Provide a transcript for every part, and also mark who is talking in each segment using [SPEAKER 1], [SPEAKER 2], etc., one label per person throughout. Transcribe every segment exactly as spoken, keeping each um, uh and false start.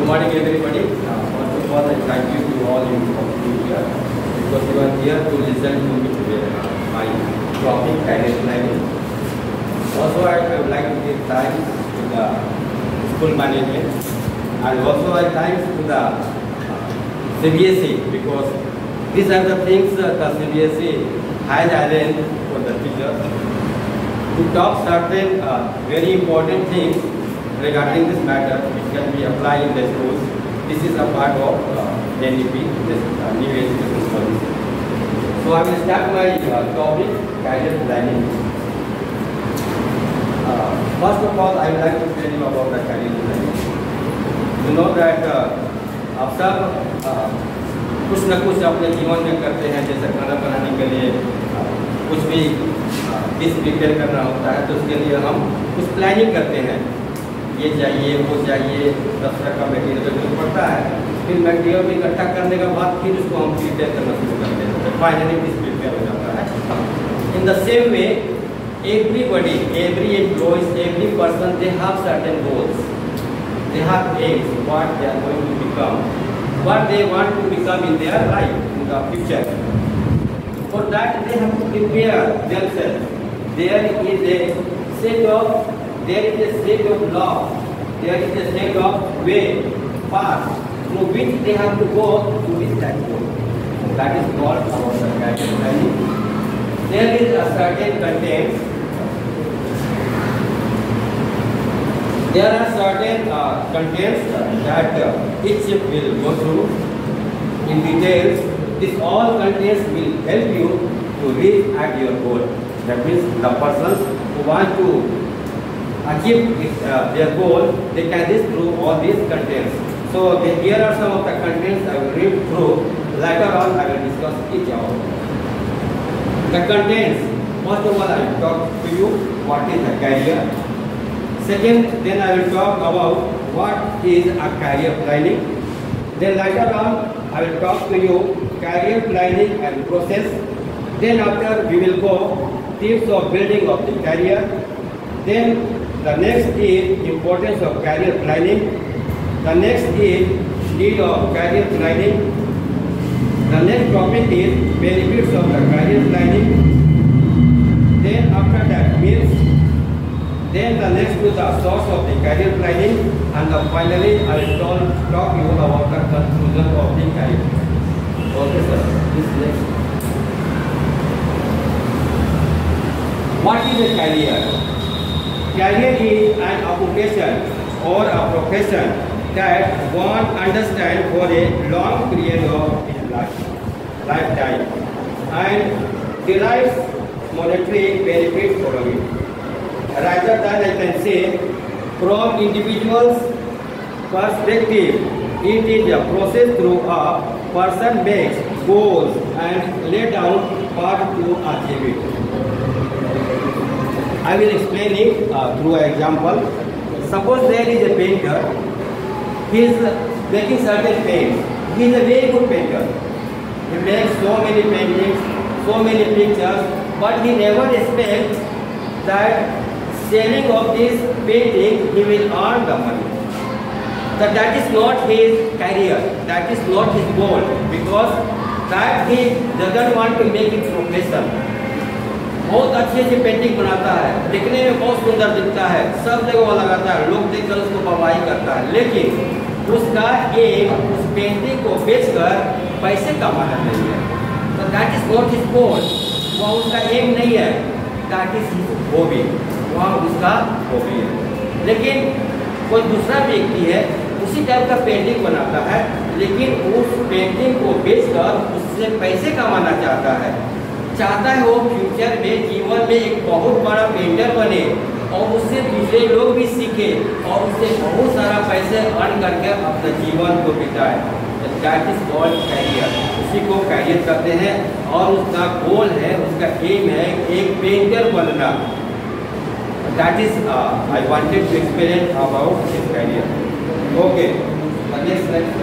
[SPEAKER 1] morning, everybody. Uh, first of all, I thank you to all you for being here because you are here to listen to me today. Uh, my topic, career planning. Also, I, I would like to give thanks to the school management, and also I thanks to the uh, C B S E because these are the things uh, the C B S E has arranged for the teachers to talk certain uh, very important things regarding this matter which can be applied in the schools. This is a part of uh, N E P, this uh, new education policy. So I will start my uh, topic, career planning. Uh, first of all, I would like to tell you about the career planning. You know that uh, आप सब uh, कुछ न कुछ अपने जीवन में करते हैं, जैसे खाना बनाने के लिए uh, कुछ भी डिश प्रिपेयर करना होता है तो उसके लिए हम कुछ प्लानिंग करते हैं, ये चाहिए वो चाहिए, दस तरह का मटेरियल जरूरत पड़ता है। फिर मटेरियल इकट्ठा करने के बाद फिर उसको हम प्रिपेयर करना शुरू करते हैं, तो फाइनली डिश प्रिपेयर हो जाता है। In the same way everybody, every employees, every person, they have certain goals. They have aims, what they are going to become, what they want to become in their life, in the future. For that, they have to prepare themselves. There is a set of, there is a set of law, there is a set of way, path, through which they have to go to reach that goal. That is called our career planning. There is a certain content. There are certain uh, contents that uh, each will go through in details. This all contents will help you to reach at your goal. That means the persons who want to achieve it, uh, their goal, they can read through all these contents. So the, here are some of the contents I will read through. Later on I will discuss each of them. The contents, first of all I will talk to you what is a career. Second, then I will talk about what is a career planning. Then later on I will talk to you career planning and process. Then after we will go tips of building of the career. Then the next is importance of career planning. The next is need of career planning. The next topic is benefits of the career planning. Then after that means, then the next is the source of the career planning, and the finally I will talk, talk you about the conclusion of the career. Okay sir, this next. What is a career? Career is an occupation or a profession that one understands for a long period of his life, lifetime and derives monetary benefit from it. Rather than I can say, from individual's perspective, it is a process through a person makes goals and lay down path to achieve it. I will explain it uh, through an example. Suppose there is a painter, he is making certain paints. He is a very good painter. He makes so many paintings, so many pictures, but he never expects that selling of this painting he will earn the money. That that is not his career, that is not his goal, because that he doesn't want to make it profession. बहुत अच्छी अच्छी painting बनाता है, दिखने में बहुत सुंदर दिखता है, सब जगह वो लगाता है, लोग देखकर उसको परवाही करता है, लेकिन उसका एम उस पेंटिंग को बेचकर पैसे कमाना नहीं है। तो that is not his goal, वह उसका एम नहीं है, दैट इज हिज हॉबी, वह उसका हॉबी है। लेकिन कोई दूसरा व्यक्ति है, उसी टाइप का पेंटिंग बनाता है, लेकिन उस पेंटिंग को बेचकर उससे पैसे कमाना चाहता है, चाहता है वो फ्यूचर में जीवन में एक बहुत बड़ा पेंटर बने और उससे दूसरे लोग भी सीखे और उससे बहुत सारा पैसे अर्न करके अपने जीवन को बिताए। दैट इज कॉल्ड कैरियर, उसी को कैरियर कहते हैं और उसका गोल है, उसका एम है एक पेंटर बनना। That is I wanted to explain about his career. Okay, next slide.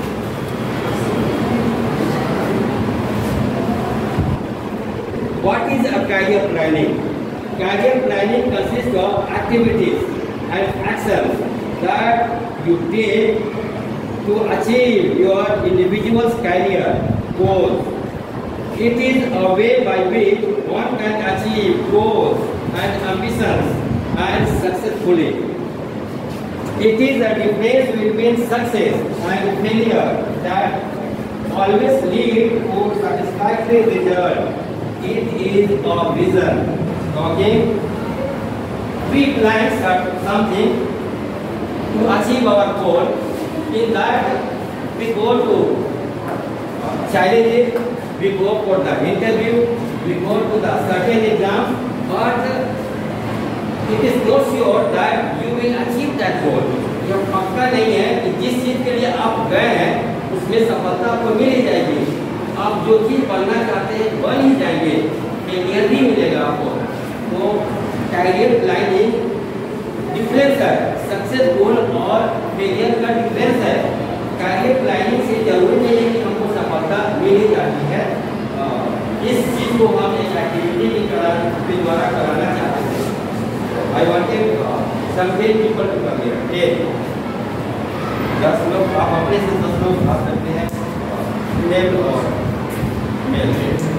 [SPEAKER 1] What is a career planning? Career planning consists of activities and actions that you take to achieve your individual's career goals. It is a way by which one can achieve goals and ambitions and successfully. It is a difference between success and failure that always lead to satisfactory result. It is a vision. Okay? We plan something to achieve our goal. In that, we go to challenges, we go for the interview, we go to the certain exam, but it is not sure that you will achieve that goal. यह पक्का नहीं है कि जिस चीज के लिए आप गए हैं उसमें सफलता आपको मिल ही जाएगी। आप जो चीज बनना चाहते हैं बन ही जाएंगे, फेलियर भी मिलेगा आपको। तो कैरियर प्लानिंग डिफरेंस है, सक्सेस गोल और फेलियर का डिफरेंस है। कैरियर प्लानिंग से जरूरी नहीं है कि हमको सफलता मिल ही जाती है। इस चीज को हम एक एक्टिविटी के द्वारा कराना चाहते हैं। I wanted uh, some ten people to come here. ten. दस लोग आप अपने से दस लोग आ सकते हैं, मेल और मेल।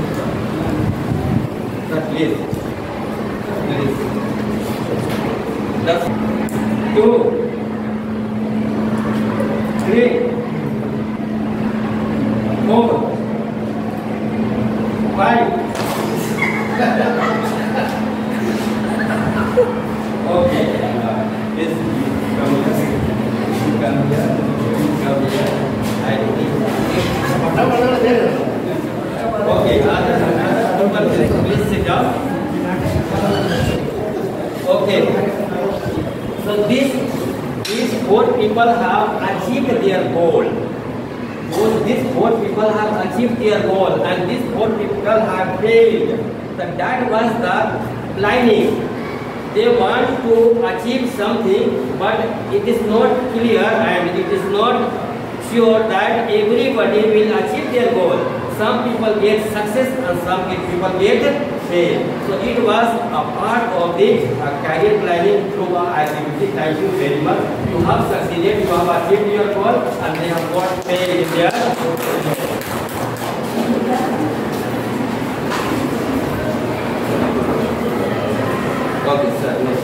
[SPEAKER 1] Sir please, please. दस, two, three, four, five. Okay, uh, yes, come here, come here, come here. I think. Okay, other, other, please sit down. Okay. So these these four people have achieved their goal. Both these four people have achieved their goal, and these four people have failed. So that was the planning. They want to achieve something, but it is not clear and it is not sure that everybody will achieve their goal. Some people get success and some people get fail. So it was a part of the uh, career planning through our activity. Thank you very much. You have succeeded, you have achieved your goal, and they have got fail in their. Okay, sir. Next.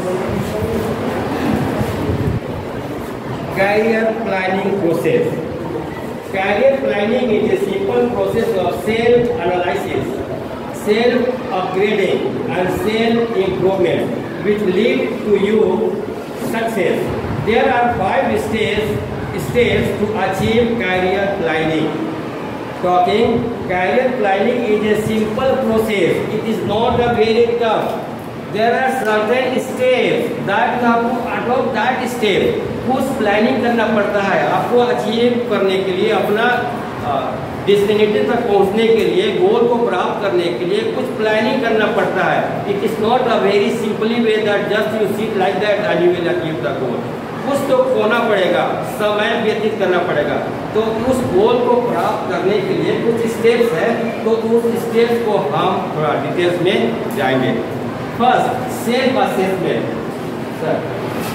[SPEAKER 1] Career planning process. Career planning is a simple process of self-analysis, self-upgrading, and self-improvement, which lead to you success. There are five stages steps to achieve career planning. Talking career planning is a simple process. It is not a very tough. There are certain steps that you have to adopt that step. कुछ planning करना पड़ता है आपको achieve करने के लिए, अपना destination तक पहुंचने के लिए, गोल को प्राप्त करने के लिए कुछ प्लानिंग करना पड़ता है। It is not a very simply way that just you sit like that and you will achieve the goal. कुछ तो खोना पड़ेगा, समय व्यतीत करना पड़ेगा। तो उस गोल को प्राप्त करने के लिए कुछ स्टेप्स है, तो उस स्टेप्स को हम थोड़ा डिटेल्स में जाएंगे। First, self assessment. Sir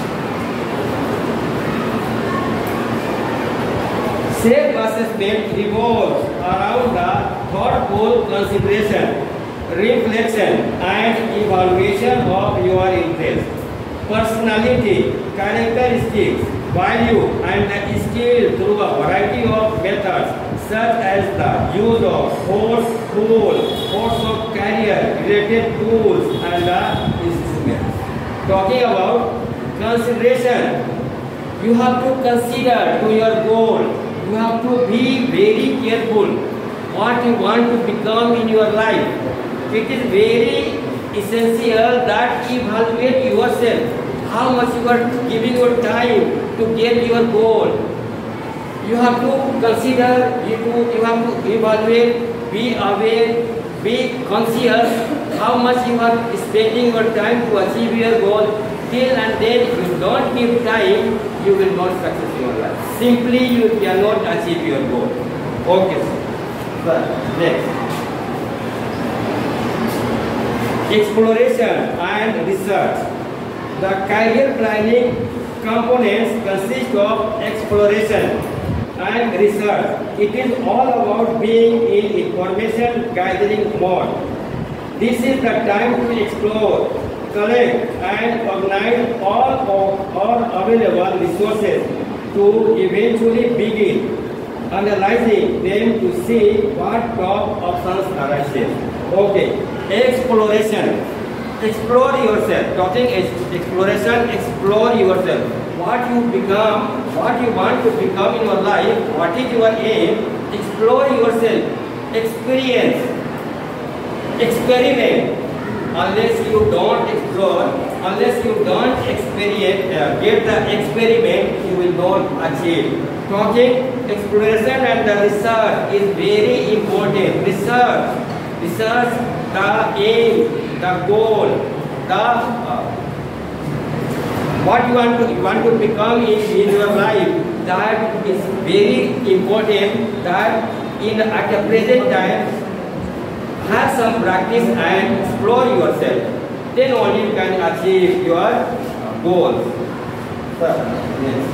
[SPEAKER 1] self assessment revolves around the thoughtful consideration, reflection, and evaluation of your interests, personality, characteristics, value, and the skill through a variety of methods, such as the use of force, tool, force of career-related tools, and the instruments. Talking about consideration, you have to consider to your goal. You have to be very careful what you want to become in your life. It is very essential that you evaluate yourself, how much you are giving your time to get your goal. You have to consider, you, to, you have to evaluate, be aware, be conscious how much you are spending your time to achieve your goal. Till and then if you don't give time, you will not succeed in your life. Simply you cannot achieve your goal. Okay, sir. Next. Exploration and research. The career planning components consist of exploration, and research. It is all about being in information gathering mode. This is the time to explore, collect and organize all of all available resources to eventually begin analyzing them to see what top options arises. Okay, exploration. Explore yourself. Talking exploration, explore yourself. What you become, what you want to become in your life, what is your aim, explore yourself. Experience, experiment. Unless you don't explore, unless you don't experience, uh, get the experiment, you will not achieve. Talking exploration and the research is very important. Research, research, the aim, the goal, the uh, what you want to you want to become in, in your life. That is very important. That in at the present time, have some practice and explore yourself. Then only you can achieve your goals. Yes.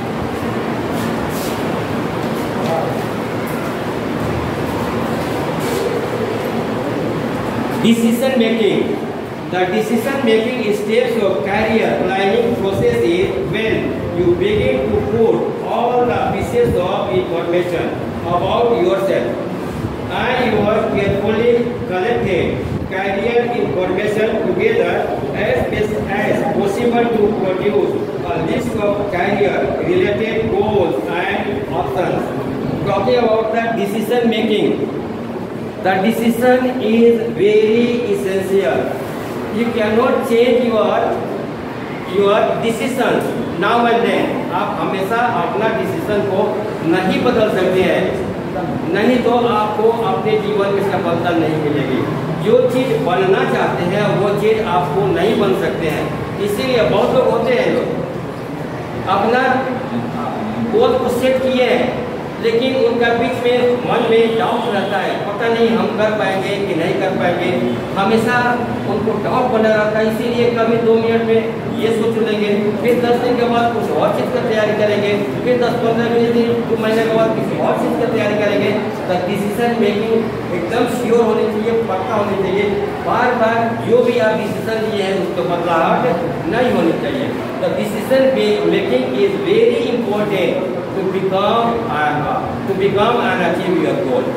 [SPEAKER 1] Decision making. The decision making steps of career planning process is when you begin to put all the pieces of information about yourself and your carefully collected career information together as best as possible to produce a list of career related goals and options. Talking about the decision making. The decision is very essential. You cannot change your your decision now and then. आप हमेशा अपना decision को नहीं बदल सकते हैं, नहीं तो आपको अपने जीवन में सफलता नहीं मिलेगी। जो चीज बनना चाहते हैं वो चीज आपको नहीं बन सकते हैं। इसीलिए बहुत लोग होते हैं लोग अपना गोल को सेट किए हैं, लेकिन उनका बीच में मन में डाउट रहता है, पता नहीं हम कर पाएंगे कि नहीं कर पाएंगे। हमेशा उनको डाउट बना रहता है, इसीलिए कभी दो मिनट में ये सोच लेंगे, फिर दस दिन के बाद कुछ और चीज़ का तैयारी करेंगे, फिर दस पंद्रह दिन दो महीने के बाद किसी और चीज़ का तैयारी करेंगे। तो डिसीजन मेकिंग एकदम श्योर होनी चाहिए, पक्का होनी चाहिए। बार बार जो भी आप डिसीजन लिए हैं उसको बदलाहट नहीं होनी चाहिए। तो decision making is very important to become and uh, to become and achieve your goal.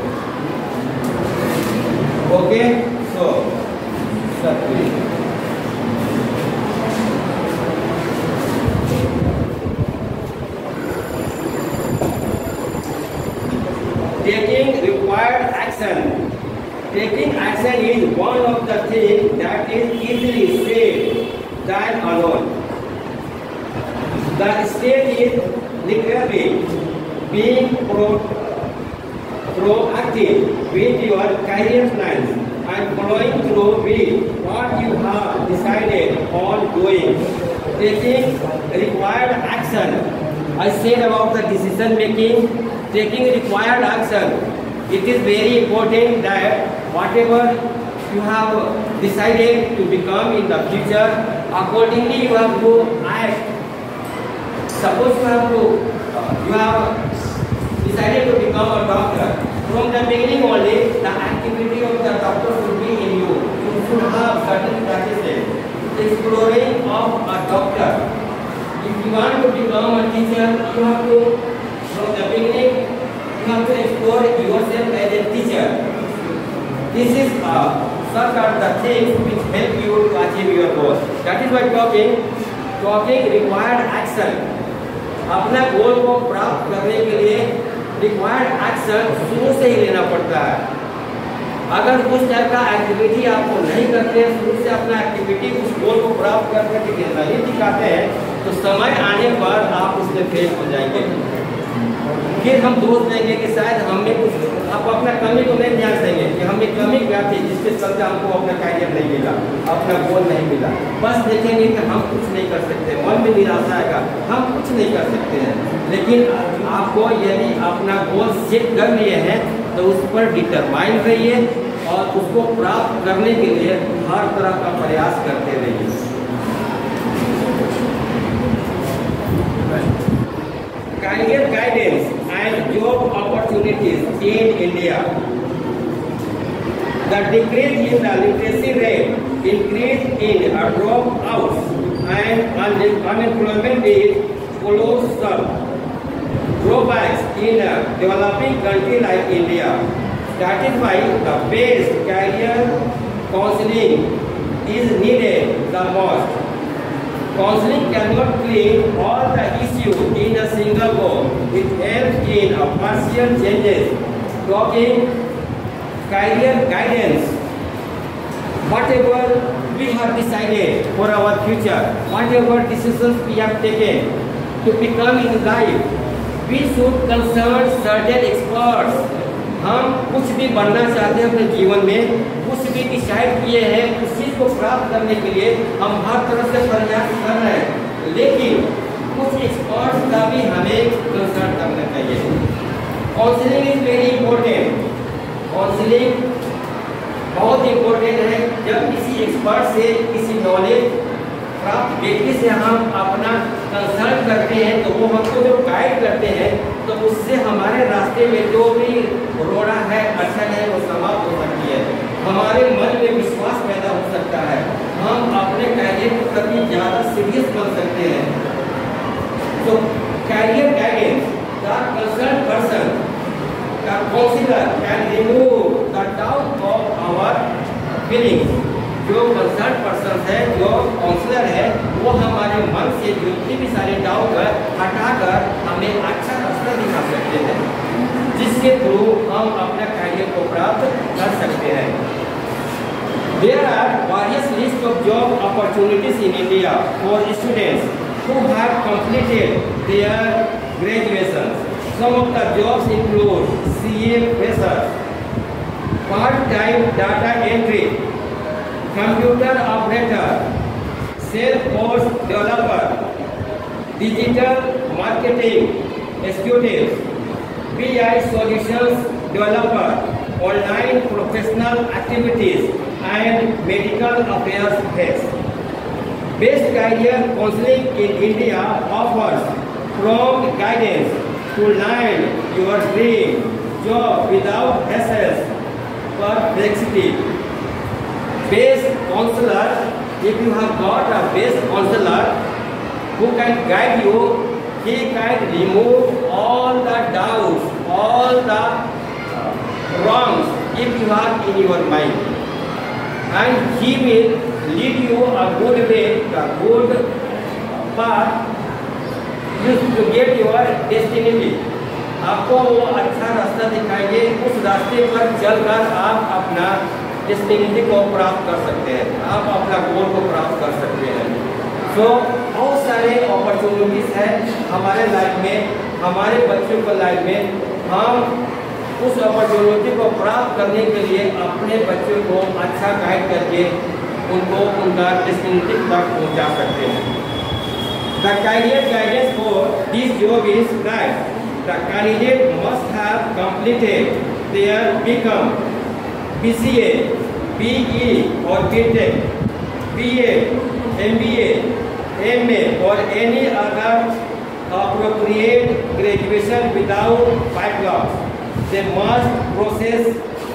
[SPEAKER 1] Okay, so taking required action. Taking action is one of the things that is easily said than alone. The state is literally being pro proactive with your career plans and following through with what you have decided on doing. Taking required action. I said about the decision making, taking required action. It is very important that whatever you have decided to become in the future, accordingly you have to act. Suppose you have to, uh, you have decided to become a doctor. From the beginning only, the activity of the doctor should be in you. You should have certain practices. Exploring of a doctor. If you want to become a teacher, you have to, from the beginning, you have to explore yourself as a teacher. This is uh, such are the things which help you to achieve your goals. That is why talking, talking required action. अपना गोल को प्राप्त करने के लिए required action शुरू से ही लेना पड़ता है। अगर उस टाइप का एक्टिविटी आपको नहीं करते हैं, शुरू से अपना एक्टिविटी उस गोल को प्राप्त करने के लिए नहीं दिखाते हैं, तो समय आने पर आप उसमें फेल हो जाएंगे। फिर हम दोष देंगे कि शायद हमें कुछ, आप अपना कमी को नहीं ध्यान देंगे कि हमें कमी क्या थी जिसके चलते हमको अपना कैरियर नहीं मिला, अपना गोल नहीं मिला। बस देखेंगे कि हम कुछ नहीं कर सकते, मन में निराशा आएगा, हम कुछ नहीं कर सकते हैं। लेकिन आपको यदि अपना गोल सेट कर लिए हैं तो उस पर डिटरमाइन रहिए और उसको प्राप्त करने के लिए हर तरह का प्रयास करते रहिए। Career guidance and job opportunities in India. The decrease in the literacy rate, increase in dropouts, and un unemployment rate follows some drawbacks in a developing country like India. That is why the best career counseling is needed the most. Counseling cannot clean all the issues in a single go. It helps in a partial changes, talking, career guidance, whatever we have decided for our future, whatever decisions we have taken to become in life, we should consult certain experts. हम कुछ भी बनना चाहते हैं अपने जीवन में, कुछ भी डिसाइड किए हैं, उस चीज़ को प्राप्त करने के लिए हम हर तरह से प्रयास कर रहे हैं, लेकिन कुछ एक्सपर्ट्स का भी हमें कंसल्ट करना चाहिए। Counselling is very important. Counselling बहुत इम्पोर्टेंट है। जब किसी एक्सपर्ट से किसी नॉलेज प्राप्त व्यक्ति से हम अपना कंसल्ट करते हैं तो वो हमको जो गाइड करते हैं तो उससे हमारे रास्ते में जो भी रोड़ा है, अड़चन है, वो समाप्त हो सकती है। हमारे मन में विश्वास पैदा हो सकता है, हम अपने कैरियर के प्रति ज़्यादा सीरियस बन सकते हैं। तो career guidance, the concern person, the counsellor can remove the doubt of our feelings. जो कंसर्न पर्सन है, जो काउंसलर है, वो हमारे मन से जितनी भी सारे डाउट है हटाकर हमें अच्छा रास्ता दिखा सकते हैं, जिसके थ्रू हम अपना कैरियर को प्राप्त कर सकते हैं। There are various lists of job opportunities in India for students who have completed their graduation. Some of the jobs include C A freshers, part-time data entry, computer operator, Salesforce developer, digital marketing executive, B I solutions developer, online professional activities, and medical affairs heads. Best Career Counseling in India offers prompt guidance to land your dream job without hassles, perplexity. Best counselor, if you have got a best counselor who can guide you, he can remove all the doubts, all the wrongs if you have in your mind, and he will lead you a good way, a good path to get your destiny. आपको वो अच्छा रास्ता दिखाएंगे, उस रास्ते पर चलकर आप अपना डेस्टिनी को प्राप्त कर सकते हैं, आप अपना गोल को प्राप्त कर सकते हैं। सो so, बहुत सारे अपॉर्चुनिटीज हैं हमारे लाइफ में, हमारे बच्चों को लाइफ में। हम उस अपॉर्चुनिटी को प्राप्त करने के लिए अपने बच्चों को अच्छा गाइड करके उनको उनका डेस्टिनी तक पहुंचा सकते हैं। The career guidance for this job is that the candidate must have completed their become B C A, B E or B Tech, B A, M B A, M A or any other appropriate graduation without backlogs. They must process,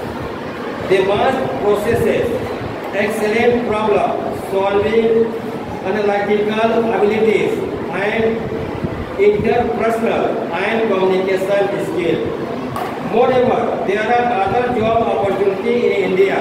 [SPEAKER 1] they must process excellent problem solving, analytical abilities, and interpersonal and communication skills. Moreover, there are other job opportunities in India.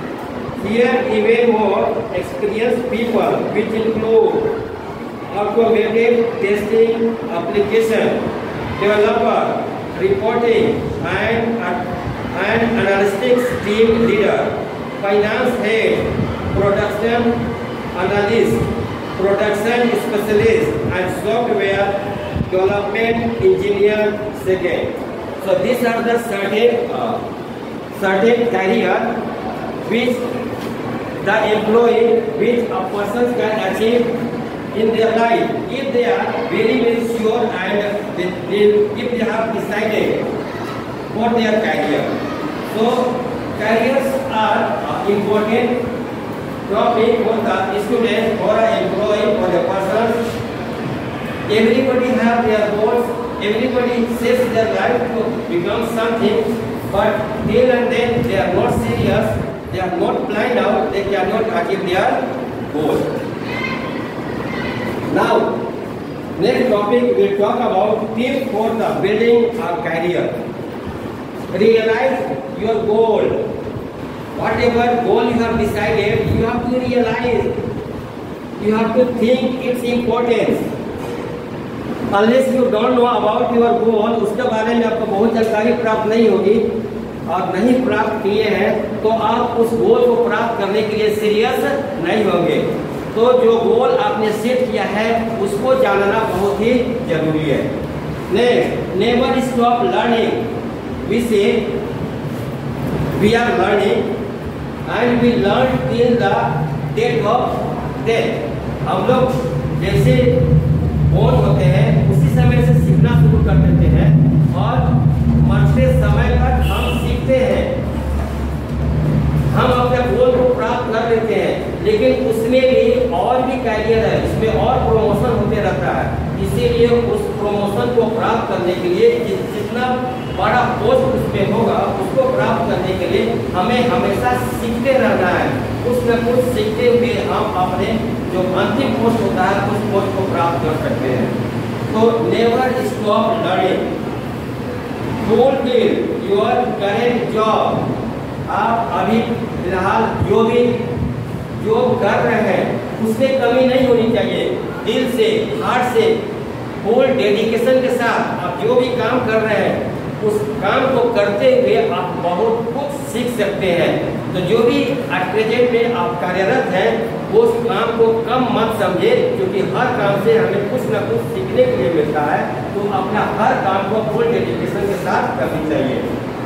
[SPEAKER 1] Here, even more experienced people, which include automated testing, application, developer, reporting, and, and analytics team leader, finance head, production analyst, production specialist, and software development engineer second. So these are the certain uh, certain career which the employee, which a person can achieve in their life if they are very very sure and they, they, if they have decided for their career. So careers are uh, important topic for the student, for an employee, for the person. Everybody have their goals. everybody says their life to become something, but till and then they are not serious, they are not planned out, they cannot achieve their goal. Now, next topic we will talk about tips for the building a career. Realize your goal. Whatever goal you have decided, you have to realize. You have to think its importance. Unless you don't know about your goal, उसके बारे में आपको बहुत जानकारी प्राप्त नहीं होगी और नहीं प्राप्त किए हैं तो आप उस गोल को प्राप्त करने के लिए सीरियस नहीं होंगे। तो जो गोल आपने सेट किया है उसको जानना बहुत ही जरूरी है। Next, never stop learning. We say we are learning and we learn till the date of death. हम लोग जैसे बोर होते हैं उसी समय से सीखना शुरू कर देते हैं और मरते समय तक हम सीखते हैं, हम अपने गोल को प्राप्त कर लेते हैं, लेकिन उसमें भी और भी कैरियर है, इसमें और प्रमोशन होते रहता है। इसीलिए उस प्रमोशन को प्राप्त करने के लिए जितना बड़ा पोस्ट उसमें होगा उसको प्राप्त करने के लिए हमें हमेशा सीखते रहना है। कुछ न कुछ सीखते हुए हम अपने जो अंतिम पोस्ट होता है उस पोस्ट को प्राप्त कर सकते हैं। तो never stop learning. Fulfil your current job. आप अभी फिलहाल जो भी जॉब कर रहे हैं उसमें कमी नहीं होनी चाहिए। दिल से, हार्ट से, फुल डेडिकेशन के साथ आप जो भी काम कर रहे हैं उस काम को करते हुए आप बहुत कुछ सीख सकते हैं। तो जो भी एट प्रेजेंट में आप कार्यरत हैं वो उस काम को कम मत समझे, क्योंकि हर काम से हमें कुछ ना कुछ सीखने के लिए मिलता है। तो अपना हर काम को फुल डेडिकेशन के साथ करनी चाहिए।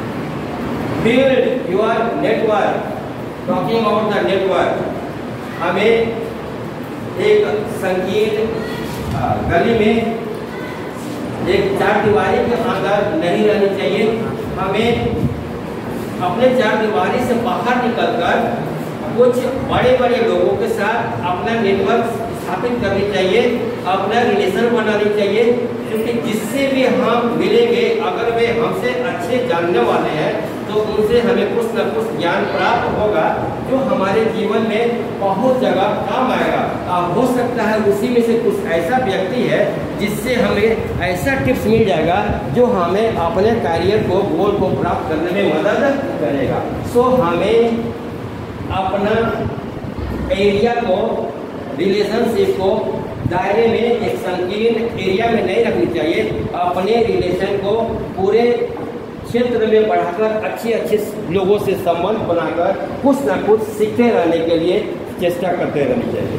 [SPEAKER 1] Build your network. Talking about the network, हमें एक संकीर्ण गली में एक चार दीवारी के अंदर नहीं रहनी चाहिए। हमें अपने चार दीवारी से बाहर निकलकर कुछ बड़े बड़े लोगों के साथ अपना नेटवर्क स्थापित करनी चाहिए, अपना रिलेशन बनानी चाहिए, क्योंकि जिससे भी हम मिलेंगे अगर वे हमसे अच्छे जानने वाले हैं तो उनसे हमें कुछ न कुछ ज्ञान प्राप्त होगा जो हमारे जीवन में बहुत जगह काम आएगा। अब हो सकता है उसी में से कुछ ऐसा व्यक्ति है जिससे हमें ऐसा टिप्स मिल जाएगा जो हमें अपने करियर को, गोल को प्राप्त करने में मदद करेगा। सो हमें अपना एरिया को, रिलेशनशिप को दायरे में, एक संकीर्ण एरिया में नहीं रखनी चाहिए। अपने रिलेशन को पूरे क्षेत्र में बढ़ाकर अच्छे अच्छे लोगों से संबंध बनाकर कुछ ना कुछ सीखते रहने के लिए चेष्टा करते रहनी चाहिए।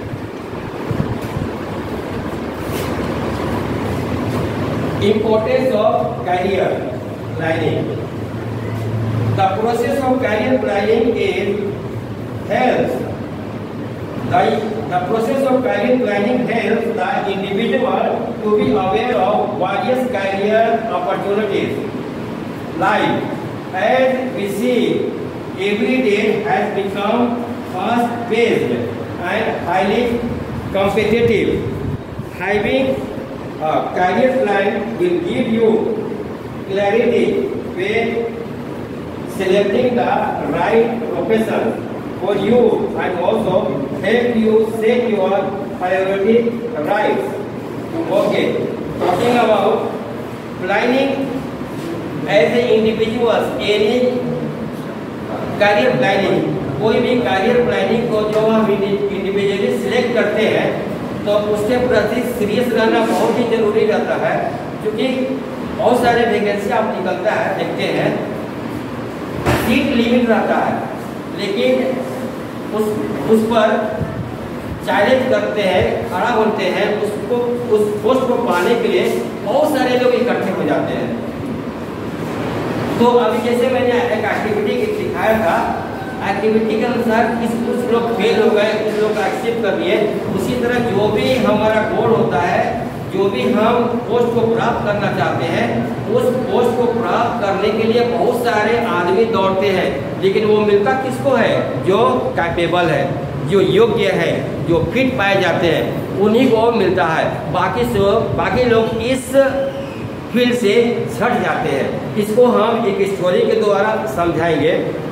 [SPEAKER 1] Importance of career planning. The process of career planning is helps. The, the process of career planning helps the individual to be aware of various career opportunities. Life, as we see, every day has become fast-paced and highly competitive. Having a career plan will give you clarity when selecting the right profession for you and also help you set your priority right. Okay, talking about planning as an individual, any career planning, कोई भी career planning को जो हम individually select करते हैं तो उसके प्रति सीरियस रहना बहुत ही जरूरी रहता है, क्योंकि बहुत सारे वैकेंसी आप निकलता है, देखते हैं सीट लिमिट रहता है, लेकिन उस उस पर चैलेंज करते हैं, खड़ा होते हैं, उसको उस पोस्ट को पाने के लिए बहुत सारे लोग इकट्ठे हो जाते हैं। तो अभी जैसे मैंने एक एक्टिविटी दिखाया था, एक्टिविटी के अनुसार किस कुछ लोग फेल हो गए, कुछ लोग एक्सेप्ट कर लिए, उसी तरह जो भी हमारा गोल होता है, जो भी हम पोस्ट को प्राप्त करना चाहते हैं, उस पोस्ट को प्राप्त करने के लिए बहुत सारे आदमी दौड़ते हैं, लेकिन वो मिलता किसको है? जो कैपेबल है, जो योग्य है, जो फिट पाए जाते हैं, उन्हीं को मिलता है। बाकी सब बाकी लोग इस फील्ड से छट जाते हैं। इसको हम एक स्टोरी के द्वारा समझाएंगे।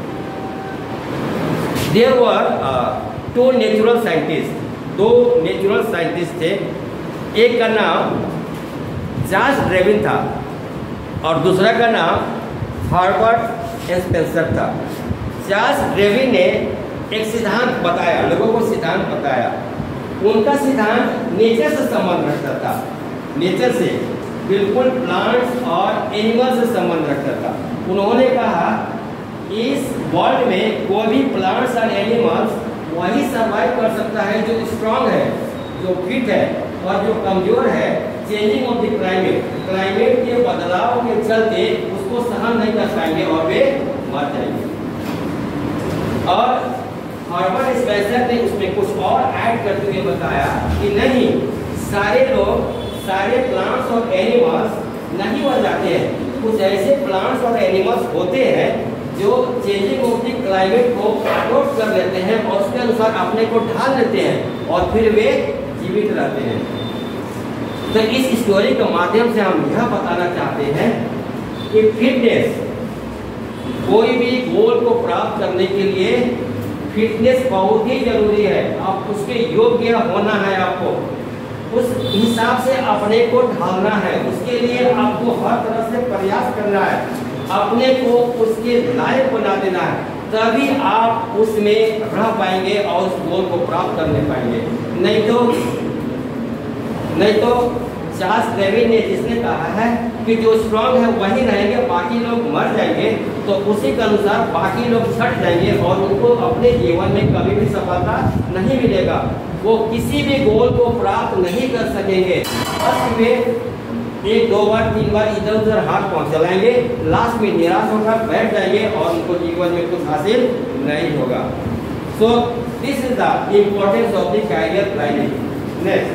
[SPEAKER 1] There were two natural scientists, दो नेचुरल साइंटिस्ट थे। एक का नाम चार्ल्स डार्विन था और दूसरा का नाम हर्बर्ट स्पेंसर था। चार्ल्स डार्विन ने एक सिद्धांत बताया, लोगों को सिद्धांत बताया। उनका सिद्धांत नेचर से संबंध रखता था, नेचर से, बिल्कुल प्लांट्स और एनिमल्स से संबंध रखता था। उन्होंने कहा इस वर्ल्ड में कोई भी प्लांट्स और एनिमल्स वही सर्वाइव कर सकता है जो स्ट्रांग है, जो फिट है, और जो कमजोर है changing of the climate, climate के बदलाव के चलते उसको सहन नहीं कर पाएंगे और वे मर जाएंगे। और हर्बर्ट स्पेंसर ने उसमें कुछ और ऐड करते हुए बताया कि नहीं, सारे लोग, सारे प्लांट्स और एनिमल्स नहीं मर जाते हैं। कुछ ऐसे प्लांट्स और एनिमल्स होते हैं जो चेंजिंग ऑफ द क्लाइमेट को अडॉप्ट कर लेते हैं और उसके अनुसार अपने को ढाल लेते हैं और फिर वे जीवित रहते हैं। तो इस स्टोरी के माध्यम से हम यह बताना चाहते हैं कि फिटनेस, कोई भी गोल को प्राप्त करने के लिए फिटनेस बहुत ही जरूरी है। आप उसके योग्य होना है, आपको उस हिसाब से अपने को ढालना है, उसके लिए आपको हर तरह से प्रयास करना है, अपने को उसके लायक बना देना है, तभी आप उसमें रह पाएंगे और उस गोल को प्राप्त करने पाएंगे। नहीं तो नहीं तो चार्ल्स डार्विन ने जिसने कहा है कि जो स्ट्रांग है वही रहेंगे, बाकी लोग मर जाएंगे, तो उसी के अनुसार बाकी लोग छट जाएंगे और उनको अपने जीवन में कभी भी सफलता नहीं मिलेगा। वो किसी भी गोल को प्राप्त नहीं कर सकेंगे। फर्स्ट में एक दो बार तीन बार इधर उधर हाथ पांव चलाएंगे, लास्ट में निराश होकर बैठ जाएंगे और उनको जीवन में कुछ हासिल नहीं होगा। So this is the importance of the career planning. Next,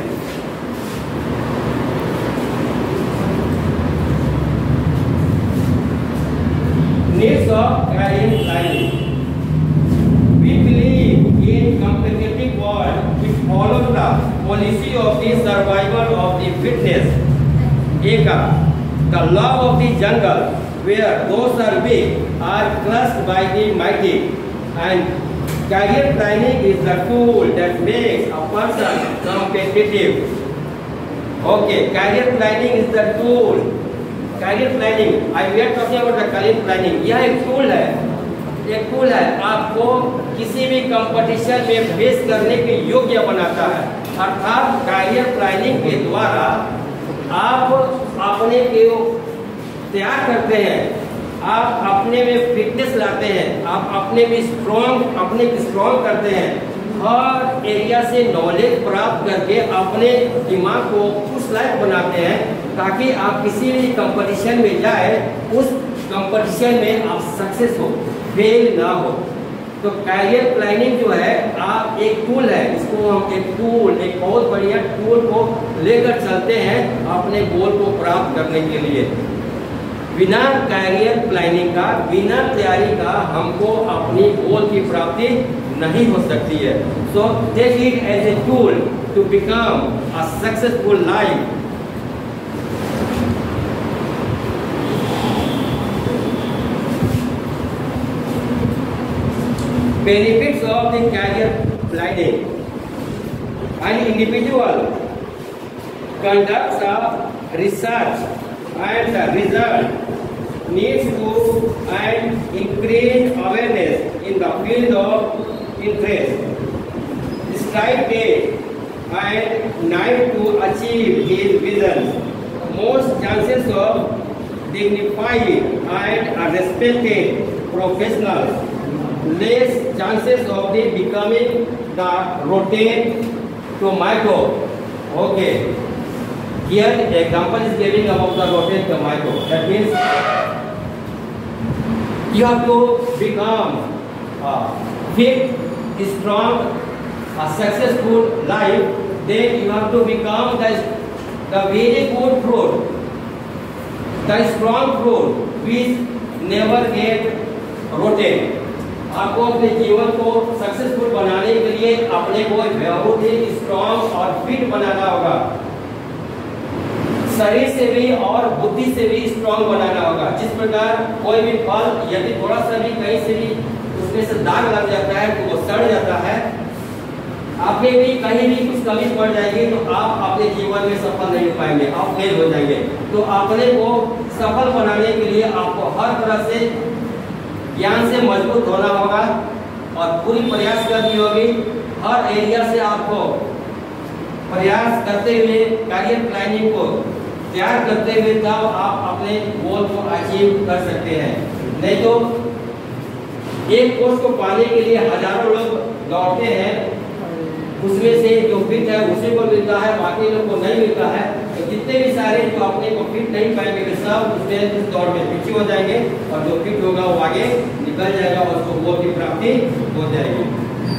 [SPEAKER 1] needs of career planning. We believe in competitive world which follows the policy of the survival of the fittest. Eka, the law of the jungle, where those are weak are crushed by the mighty, and career planning is the tool that makes a person competitive. Okay, career planning is the tool. Career planning, I we are talking about the career planning. यह एक tool है, एक tool है, आपको किसी भी competition में face करने के योग्य बनाता है। अर्थात कैरियर प्लानिंग के द्वारा आप अपने को तैयार करते हैं, आप अपने में फिटनेस लाते हैं, आप अपने में स्ट्रॉन्ग अपने स्ट्रॉन्ग करते हैं, हर एरिया से नॉलेज प्राप्त करके अपने दिमाग को उस लायक बनाते हैं ताकि आप किसी भी कंपटीशन में जाए, उस कंपटीशन में आप सक्सेस हो, फेल ना हो। तो कैरियर प्लानिंग जो है आप एक टूल है, इसको हम एक टूल, एक बहुत बढ़िया टूल को लेकर चलते हैं अपने गोल को प्राप्त करने के लिए। बिना कैरियर प्लानिंग का, बिना तैयारी का हमको अपनी गोल की प्राप्ति नहीं हो सकती है। So take it as a tool to become a successful life. Benefits of the career planning. An individual conducts a research and the result needs to and increase awareness in the field of interest. Strive day and night to achieve his vision. Most chances of dignified and respected professionals. Less chances of the becoming the rotten tomato. Okay. Here the example is giving about the rotten tomato. That means you have to become uh, fit, strong, a successful life. Then you have to become the the very good fruit, the strong fruit which never get rotten. आपको अपने जीवन को successful बनाने के लिए अपने को बहुत ही स्ट्रॉन्ग और फिट बनाना होगा। शरीर से भी और बुद्धि से भी स्ट्रॉन्ग बनाना होगा। जिस प्रकार कोई भी फल यदि थोड़ा सा भी कहीं से भी उसमें से दाग लग जाता है तो वो सड़ जाता है, आपके भी कहीं भी कुछ कमी पड़ जाएगी तो आप अपने जीवन में सफल नहीं हो पाएंगे, आप फेल हो जाएंगे। तो अपने को सफल बनाने के लिए आपको हर तरह से ज्ञान से मजबूत होना होगा और पूरी प्रयास करनी होगी। हर एरिया से आपको प्रयास करते हुए करियर प्लानिंग को तैयार करते हुए तब आप अपने गोल को अचीव कर सकते हैं। नहीं तो एक कोर्स को पाने के लिए हजारों लोग दौड़ते हैं, उसमें से जो फिट है उसी को मिलता है, बाकी लोग को नहीं मिलता है। तो जितने भी सारे जो अपने को फिट नहीं पाएंगे वे सब उसमें उस दौड़ में पीछे हो जाएंगे और जो फिट होगा वो आगे निकल जाएगा और उसको गोल की प्राप्ति हो जाएगी।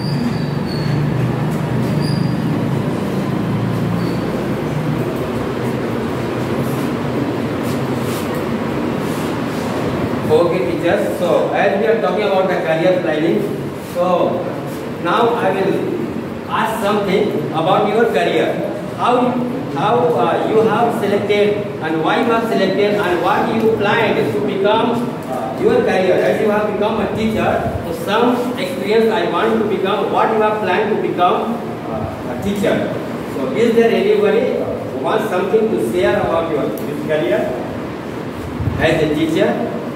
[SPEAKER 1] Okay, teachers. So as we are talking about the career planning, so now I will ask something about your career. How how uh, you have selected and why you have selected and what you planned to become uh, your career. As you have become a teacher, so some experience I want to become. What you have planned to become uh, a teacher. So is there anybody who wants something to share about your this career as a teacher?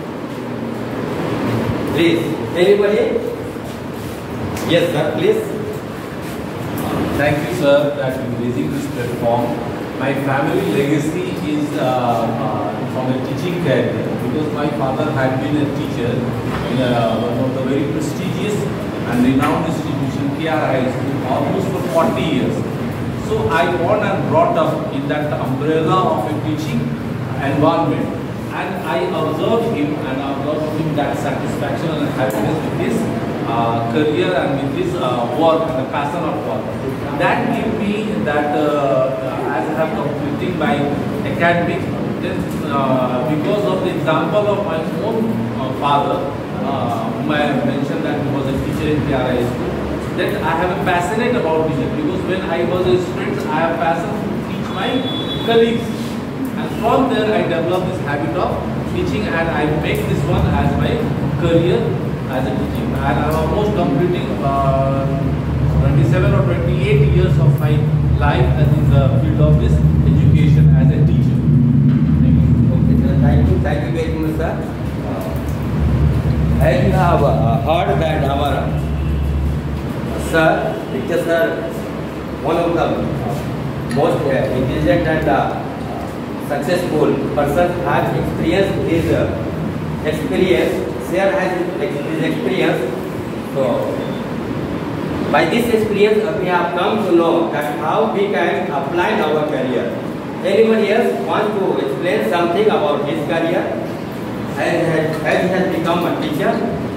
[SPEAKER 1] Please, anybody? Yes, sir, please.
[SPEAKER 2] Thank you, sir, that you raising this platform. My family legacy is uh, uh, from a teaching career because my father had been a teacher in a, one of the very prestigious and renowned institution, K R High School, almost for forty years. So I born and brought up in that umbrella of a teaching environment. And I observed him and I observed him that satisfaction and happiness with his uh, career and with his uh, work and the passion of work. That gave me that uh, as I have completing my academic, then uh, because of the example of my own uh, father, uh, whom I have mentioned that he was a teacher in K R I school, that I have a passionate about teaching because when I was a student, I have passion to teach my colleagues. And from there I developed this habit of teaching and I make this one as my career as a teaching. And I am almost completing uh, twenty-seven or twenty-eight years of my life as in the field of this education as a teacher. Thank you.
[SPEAKER 1] Okay, sir. Thank you. Thank you very much, sir. Uh, as you have uh, heard that our sir, teacher sir, one of the most uh, intelligent and uh, successful person has experienced his uh, experience, share has his experience. So, by this experience, we have come to know that how we can apply our career. Anybody else want to explain something about his career as, as he has become a teacher?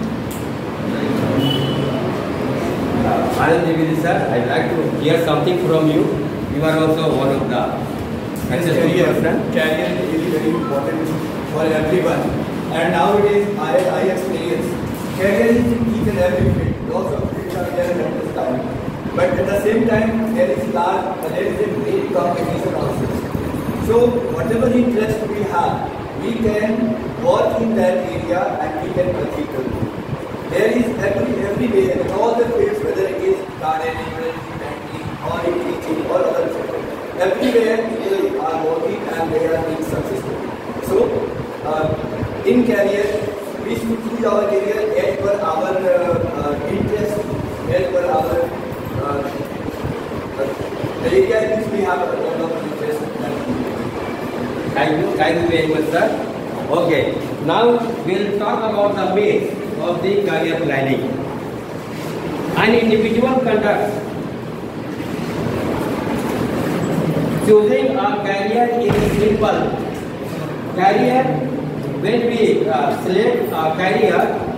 [SPEAKER 1] Uh, Anand Devidi sir, I would like to hear something from you. You are also one of the
[SPEAKER 3] Career, career is really very important for everyone. And nowadays, I, I experience career is in each and every field. Lots of fields are there at this time. But at the same time, there is large, there is a great competition also. So whatever interest we have, we can work in that area and we can achieve the goal. There is every everywhere in all the fields, whether it is gardening, whether it is banking, or in teaching, or other sectors. Everywhere people are working and they are being successful. So, uh, in career, we should choose our career as per our uh, uh, interest, as per our uh, the area in which we have a lot of interest.
[SPEAKER 1] Thank you, thank you very much, sir. Okay, now we'll talk about the base of the career planning. An individual conducts choosing a career is simple. Career, when we uh, select a career,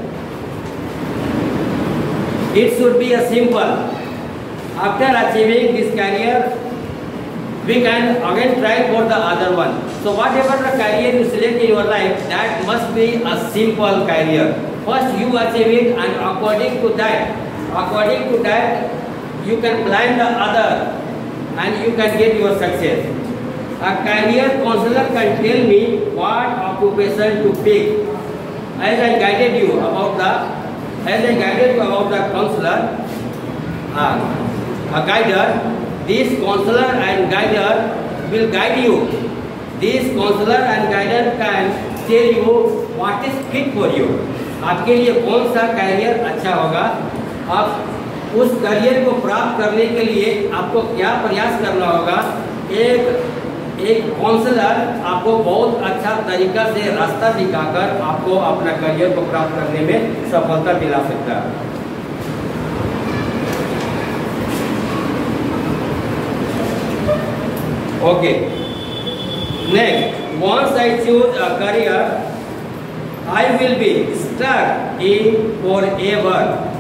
[SPEAKER 1] it should be a simple. After achieving this career, we can again try for the other one. So whatever the career you select in your life, that must be a simple career. First you achieve it, and according to that, according to that, you can plan the other and you can get your success. A career counselor can tell me what occupation to pick. As I guided you about the, as I guided you about the counselor, uh, a guider, this counselor and guider will guide you. This counselor and guider can tell you what is fit for you. आपके लिए कौन सा career अच्छा होगा, आप उस career को प्राप्त करने के लिए आपको क्या प्रयास करना होगा। एक एक काउंसलर आपको बहुत अच्छा तरीका से रास्ता दिखाकर आपको अपना करियर को प्राप्त करने में सफलता दिला सकता है। Okay, next, once I choose a career, I will be stuck in forever.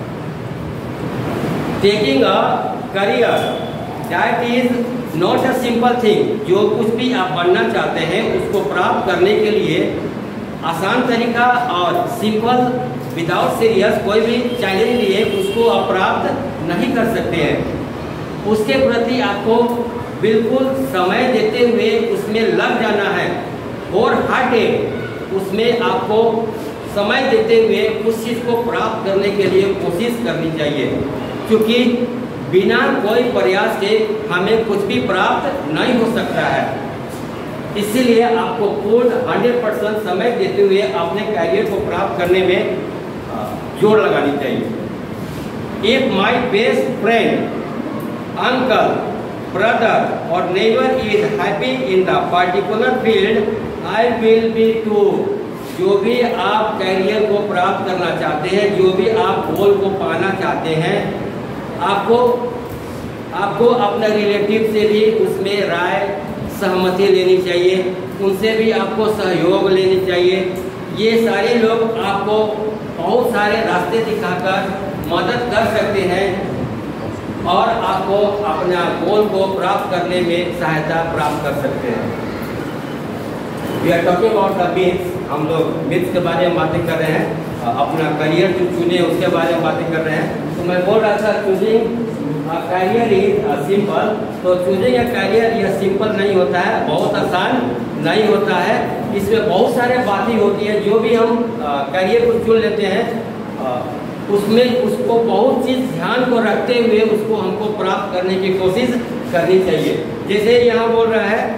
[SPEAKER 1] Taking a career, that is not a simple thing. जो कुछ भी आप बनना चाहते हैं उसको प्राप्त करने के लिए आसान तरीका और सिंपल विदाउट सीरियस कोई भी चैलेंज लिए उसको आप प्राप्त नहीं कर सकते हैं। उसके प्रति आपको बिल्कुल समय देते हुए उसमें लग जाना है और हार्ड उसमें आपको समय देते हुए उस चीज़ को प्राप्त करने के लिए कोशिश करनी चाहिए, क्योंकि बिना कोई प्रयास के हमें कुछ भी प्राप्त नहीं हो सकता है। इसीलिए आपको पूर्ण हंड्रेड परसेंट समय देते हुए अपने कैरियर को प्राप्त करने में जोर लगानी चाहिए। If my best friend, uncle, brother और neighbour is happy in the particular field, I will be too. जो भी आप कैरियर को प्राप्त करना चाहते हैं, जो भी आप गोल को पाना चाहते हैं, आपको आपको अपने रिलेटिव से भी उसमें राय सहमति लेनी चाहिए, उनसे भी आपको सहयोग लेनी चाहिए। ये सारे लोग आपको बहुत सारे रास्ते दिखाकर मदद कर सकते हैं और आपको अपना गोल को प्राप्त करने में सहायता प्राप्त कर सकते हैं। We are talking about the myths, हम लोग मिथ्स के बारे में बातें कर रहे हैं, अपना करियर जो चुने उसके बारे में बातें कर रहे हैं। तो मैं बोल रहा था चूजिंग करियर इज सिंपल। तो चूजिंग अ करियर यह सिंपल नहीं होता है, बहुत आसान नहीं होता है। इसमें बहुत सारे बातें होती है। जो भी हम करियर को चुन लेते हैं आ, उसमें उसको बहुत चीज़ ध्यान को रखते हुए उसको हमको प्राप्त करने की कोशिश करनी चाहिए। जैसे यहाँ बोल रहा है,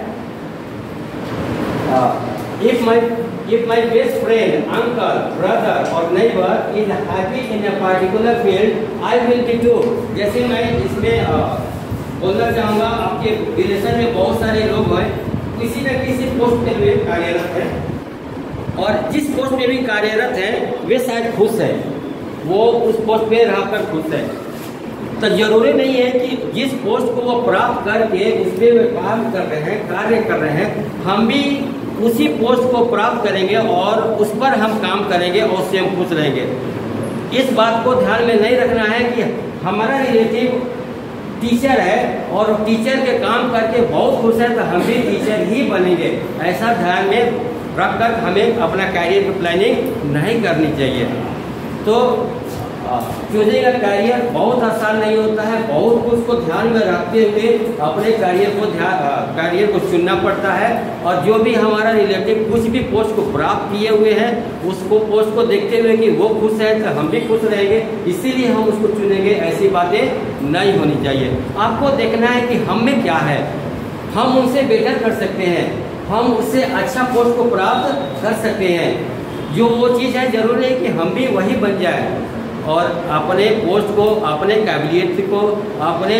[SPEAKER 1] if my if my best friend, uncle, brother और neighbour is happy in a particular field, I will be too. जैसे मैं इसमें आ, बोलना चाहूँगा, आपके रिलेशन में बहुत सारे लोग हैं, किसी न किसी पोस्ट पे वे कार्यरत हैं और जिस पोस्ट पे भी कार्यरत हैं वे शायद खुश हैं, वो उस पोस्ट पे रहकर खुश है। तो जरूरी नहीं है कि जिस पोस्ट को वो प्राप्त करके उसमें वे काम कर रहे हैं, कार्य कर रहे हैं, हम भी उसी पोस्ट को प्राप्त करेंगे और उस पर हम काम करेंगे और उससे हम खुश रहेंगे। इस बात को ध्यान में नहीं रखना है कि हमारा रिलेटिव टीचर है और टीचर के काम करके बहुत खुश है तो हम भी टीचर ही बनेंगे। ऐसा ध्यान में रखकर हमें अपना कैरियर की प्लानिंग नहीं करनी चाहिए। तो चूजिंग अ कैरियर बहुत आसान नहीं होता है, बहुत कुछ को ध्यान में रखते हुए अपने कैरियर को ध्यान कैरियर को चुनना पड़ता है। और जो भी हमारा रिलेटिव कुछ भी पोस्ट को प्राप्त किए हुए हैं उसको पोस्ट को देखते हुए कि वो खुश है तो हम भी खुश रहेंगे, इसीलिए हम उसको चुनेंगे। ऐसी बातें नहीं होनी चाहिए। आपको देखना है कि हम में क्या है, हम उनसे बेटर कर सकते हैं, हम उससे अच्छा पोस्ट को प्राप्त कर सकते हैं। जो वो चीज़ है जरूरी है कि हम भी वही बन जाए और अपने पोस्ट को, अपने काबिलियत को, अपने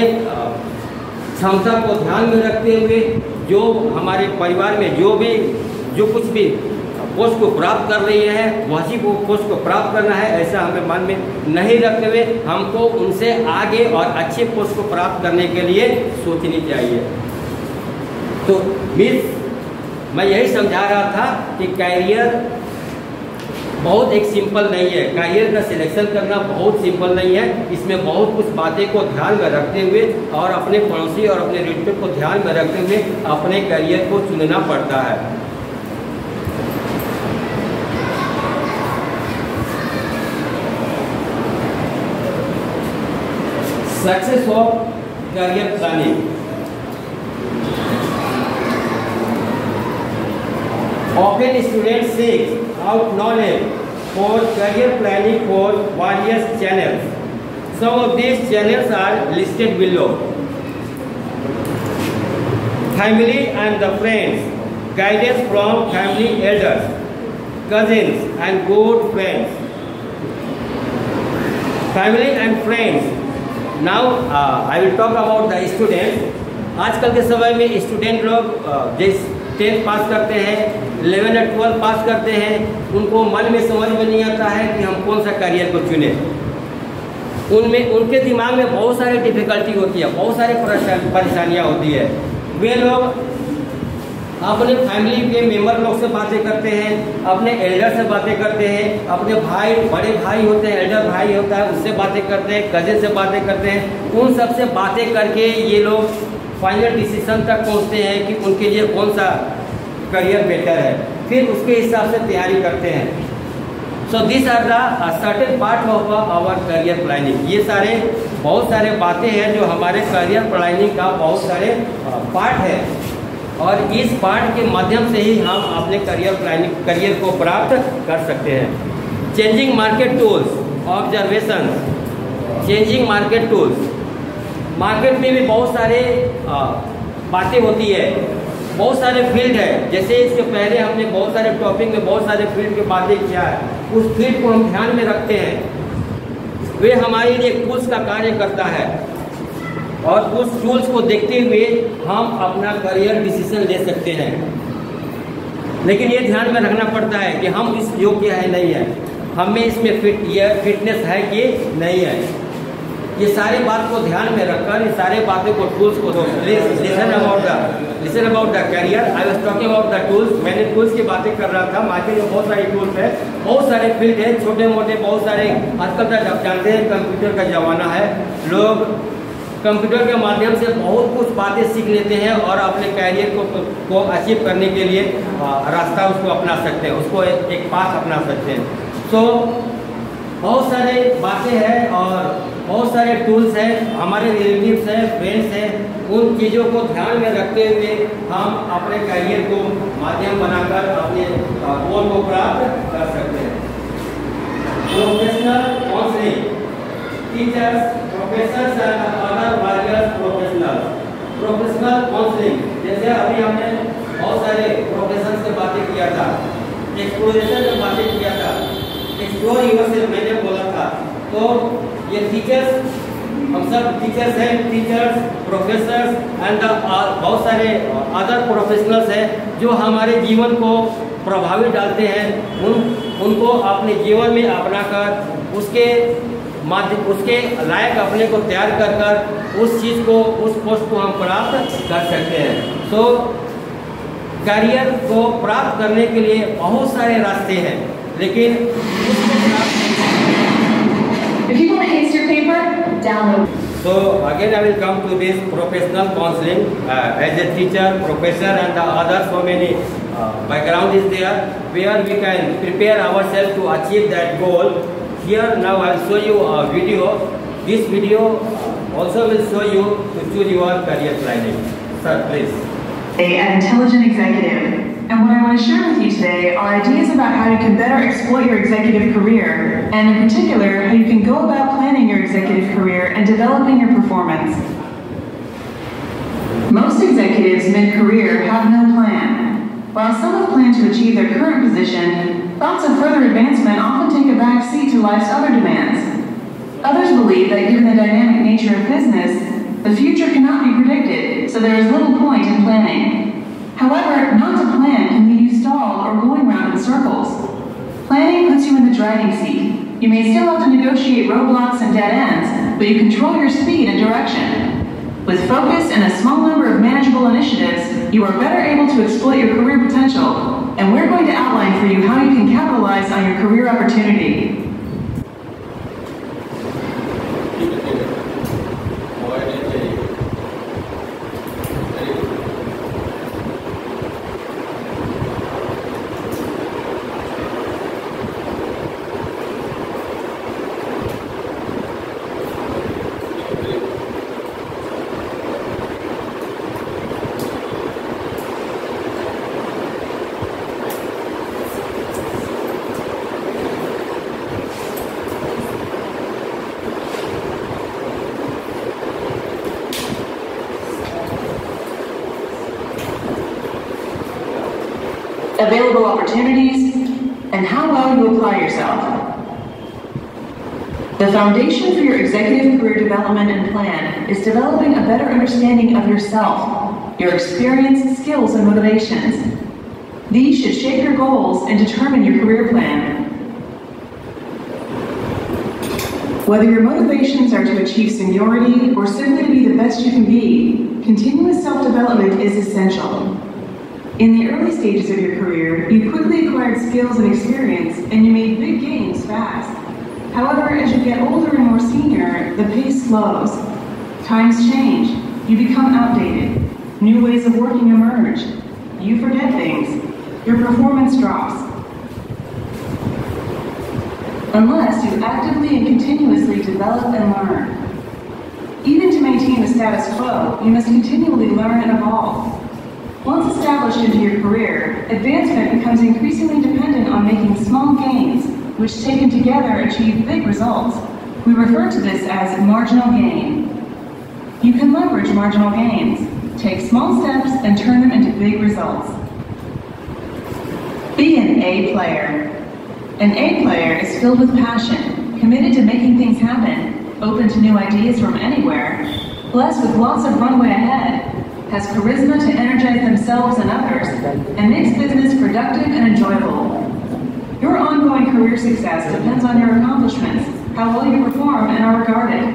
[SPEAKER 1] क्षमता को ध्यान में रखते हुए जो हमारे परिवार में जो भी जो कुछ भी पोस्ट को प्राप्त कर रही है वही वो पोस्ट को प्राप्त करना है, ऐसा हमें मन में नहीं रखते हुए हमको उनसे आगे और अच्छे पोस्ट को प्राप्त करने के लिए सोचनी चाहिए। तो मिस मैं यही समझा रहा था कि कैरियर बहुत एक सिंपल नहीं है, कैरियर का सिलेक्शन करना बहुत सिंपल नहीं है। इसमें बहुत कुछ बातें को ध्यान में रखते हुए और अपने पड़ोसी और अपने रिलेटिव को ध्यान में रखते हुए अपने कैरियर को चुनना पड़ता है। Success of career planning. Often students seek out knowledge for career planning for various channels. Some of these channels are listed below. Family and the friends, guidance from family elders, cousins and good friends. Family and friends. Now uh, I will talk about the students. आजकल के समय में student लोग जैसे tenth pass करते हैं, eleven या twelve पास करते हैं, उनको मन में समझ में नहीं आता है कि हम कौन सा करियर को चुने। उनमें उनके दिमाग में बहुत सारी डिफिकल्टी होती है, बहुत सारी परेशानियां होती है। वे लोग अपने फैमिली के मेंबर लोग से बातें करते हैं, अपने एल्डर से बातें करते हैं, अपने भाई बड़े भाई होते हैं, एल्डर भाई होता है, उससे बातें करते हैं, कजिन से बातें करते हैं। उन सब से बातें करके ये लोग फाइनल डिसीजन तक पहुंचते हैं कि उनके लिए कौन सा करियर बेटर है, फिर उसके हिसाब से तैयारी करते हैं। So this are the certain part of our career planning. ये सारे बहुत सारे बातें हैं जो हमारे करियर प्लानिंग का बहुत सारे पार्ट है, और इस पार्ट के माध्यम से ही हम अपने करियर प्लानिंग करियर को प्राप्त कर सकते हैं। Changing market tools, observation, changing market tools. Market में भी बहुत सारे बातें होती है, बहुत सारे फील्ड है। जैसे इसके पहले हमने बहुत सारे टॉपिक में बहुत सारे फील्ड की बातें किया है, उस फील्ड को हम ध्यान में रखते हैं। वे हमारे लिए टूल्स का कार्य करता है, और उस टूल्स को देखते हुए हम अपना करियर डिसीजन ले सकते हैं। लेकिन ये ध्यान में रखना पड़ता है कि हम इस योग्य है नहीं है, हमें इसमें फिट ये फिटनेस है कि नहीं है। ये सारी बात को ध्यान में रखकर ये सारे बातें को टूल्स को listen about the listen about the career. I was talking about the tools. मैंने टूल्स की बातें कर रहा था। मार्केट में बहुत सारे टूल्स है, बहुत सारे फील्ड है, छोटे मोटे बहुत सारे। आजकल तो आप जानते हैं कंप्यूटर का ज़माना है, लोग कंप्यूटर के माध्यम से बहुत कुछ बातें सीख लेते हैं और अपने कैरियर को को अचीव करने के लिए रास्ता उसको अपना सकते हैं, उसको एक, एक पास अपना सकते हैं। सो so, बहुत सारे बातें हैं और बहुत सारे टूल्स हैं, हमारे रिलेटिव्स हैं, फ्रेंड्स हैं। उन चीज़ों को ध्यान में रखते हुए हम अपने करियर को माध्यम बनाकर अपने गोल को प्राप्त कर सकते हैं। Professional counselling, teachers, professors and other various professionals. Professional counselling, जैसे अभी हमने बहुत सारे प्रोफेशनल्स की बातें किया था, एक्सप्लोरेशन की बातें किया था, एक्सप्लोर योरसेल्फ मैंने बोला था। तो ये टीचर्स, हम सब टीचर्स हैं, टीचर्स, प्रोफेसर्स एंड बहुत सारे अदर प्रोफेशनल्स हैं जो हमारे जीवन को प्रभावित डालते हैं। उन उनको अपने जीवन में अपनाकर उसके माध्यम उसके लायक अपने को तैयार कर कर उस चीज़ को उस पोस्ट को हम प्राप्त कर सकते हैं। तो करियर को प्राप्त करने के लिए बहुत सारे रास्ते हैं, लेकिन उसको प्राप्त
[SPEAKER 4] If you want to ace your paper, download.
[SPEAKER 1] So again I will come to this professional counseling uh, as a teacher, professor and the other so many uh, background is there where we can prepare ourselves to achieve that goal. Here now I will show you a video. This video also will show you to choose your career planning. Sir, please.
[SPEAKER 4] An intelligent executive. And what I want to share with you today are ideas about how you can better exploit your executive career, and in particular, how you can go about planning your executive career and developing your performance. Most executives mid-career have no plan. While some have planned to achieve their current position, thoughts of further advancement often take a back seat to life's other demands. Others believe that given the dynamic nature of business, the future cannot be predicted, so there is little point in planning. However, not to plan can leave you stalled or going round in circles. Planning puts you in the driving seat. You may still have to negotiate roadblocks and dead ends, but you control your speed and direction. With focus and a small number of manageable initiatives, you are better able to exploit your career potential, and we're going to outline for you how you can capitalize on your career opportunity. available opportunities, and how well you apply yourself. The foundation for your executive career development and plan is developing a better understanding of yourself, your experience, skills, and motivations. These should shape your goals and determine your career plan. Whether your motivations are to achieve seniority or simply to be the best you can be, continuous self-development is essential. In the early stages of your career, you quickly acquired skills and experience, and you made big gains fast. However, as you get older and more senior, the pace slows. Times change. You become outdated. New ways of working emerge. You forget things. Your performance drops. Unless you actively and continuously develop and learn. Even to maintain the status quo, you must continually learn and evolve. Once established into your career, advancement becomes increasingly dependent on making small gains, which taken together achieve big results. We refer to this as marginal gain. You can leverage marginal gains, take small steps, and turn them into big results. Be an A player. An A player is filled with passion, committed to making things happen, open to new ideas from anywhere, blessed with lots of runway ahead, has charisma to energize themselves and others, and makes business productive and enjoyable. Your ongoing career success depends on your accomplishments, how well you perform and are regarded.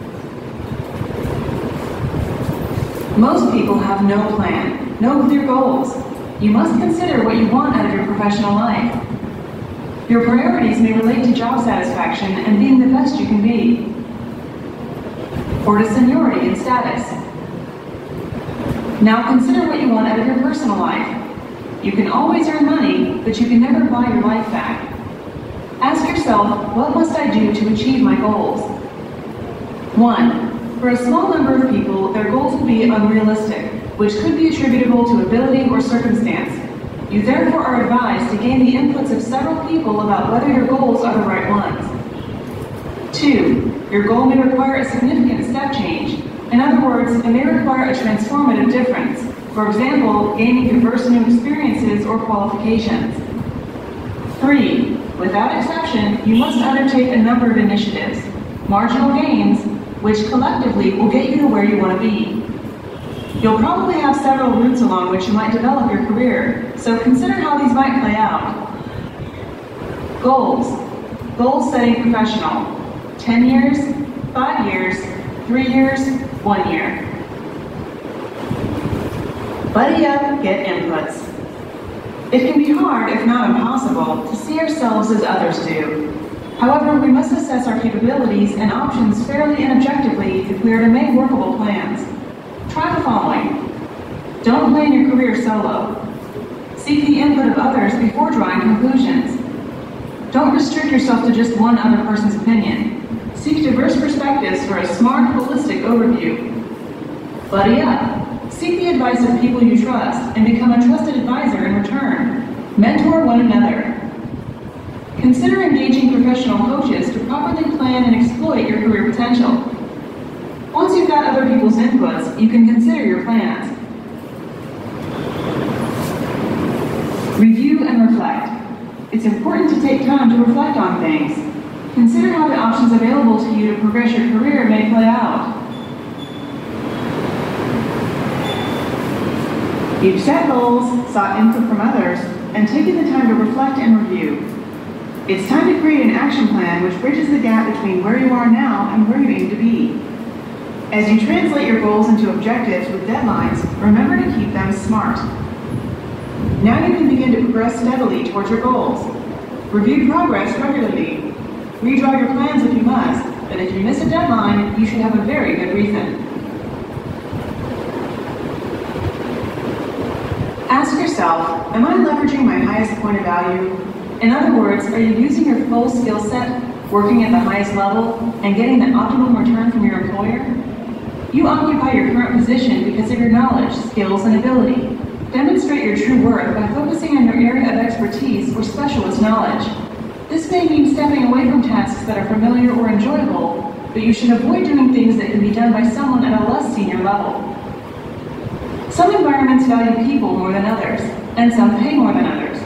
[SPEAKER 4] Most people have no plan, no clear goals. You must consider what you want out of your professional life. Your priorities may relate to job satisfaction and being the best you can be, or to seniority and status. Now consider what you want out of your personal life. You can always earn money, but you can never buy your life back. Ask yourself, what must I do to achieve my goals? One, for a small number of people, their goals will be unrealistic, which could be attributable to ability or circumstance. You therefore are advised to gain the inputs of several people about whether your goals are the right ones. Two, your goal may require a significant step change. In other words, it may require a transformative difference. For example, gaining diverse new experiences or qualifications. Three, without exception, you must undertake a number of initiatives, marginal gains, which collectively will get you to where you want to be. You'll probably have several routes along which you might develop your career, so consider how these might play out. Goals. Goal setting professional. ten years, five years, three years, one year. Buddy up, get inputs. It can be hard, if not impossible, to see ourselves as others do. However, we must assess our capabilities and options fairly and objectively if we are to make workable plans. Try the following. Don't plan your career solo. Seek the input of others before drawing conclusions. Don't restrict yourself to just one other person's opinion. Seek diverse perspectives for a smart, holistic overview. Buddy up. Seek the advice of people you trust and become a trusted advisor in return. Mentor one another. Consider engaging professional coaches to properly plan and exploit your career potential. Once you've got other people's inputs, you can consider your plans. Review and reflect. It's important to take time to reflect on things. Consider how the options available to you to progress your career may play out. You've set goals, sought input from others, and taken the time to reflect and review. It's time to create an action plan which bridges the gap between where you are now and where you aim to be. As you translate your goals into objectives with deadlines, remember to keep them SMART. Now you can begin to progress steadily towards your goals. Review progress regularly. Redraw your plans if you must, but if you miss a deadline, you should have a very good reason. Ask yourself, am I leveraging my highest point of value? In other words, are you using your full skill set, working at the highest level, and getting the optimum return from your employer? You occupy your current position because of your knowledge, skills, and ability. Demonstrate your true worth by focusing on your area of expertise or specialist knowledge. This may mean stepping away from tasks that are familiar or enjoyable, but you should avoid doing things that can be done by someone at a less senior level. Some environments value people more than others, and some pay more than others.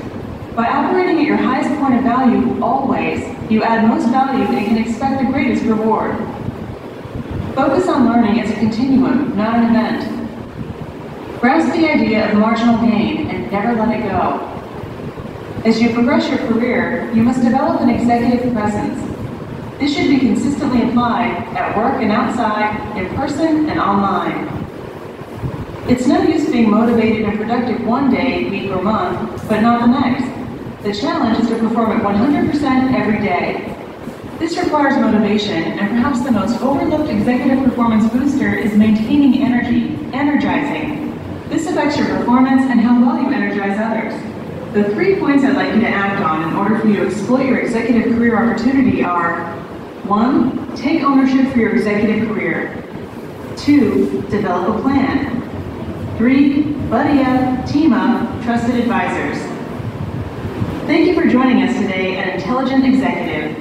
[SPEAKER 4] By operating at your highest point of value always, you add most value and can expect the greatest reward. Focus on learning as a continuum, not an event. Grasp the idea of marginal gain and never let it go. As you progress your career, you must develop an executive presence. This should be consistently applied at work and outside, in person and online. It's no use being motivated and productive one day, week, or month, but not the next. The challenge is to perform at one hundred percent every day. This requires motivation, and perhaps the most overlooked executive performance booster is maintaining energy, energizing. This affects your performance and how well you energize others. The three points I'd like you to act on in order for you to exploit your executive career opportunity are: one, take ownership for your executive career. Two, develop a plan. Three, buddy up, team up, trusted advisors. Thank you for joining us today at Intelligent Executive.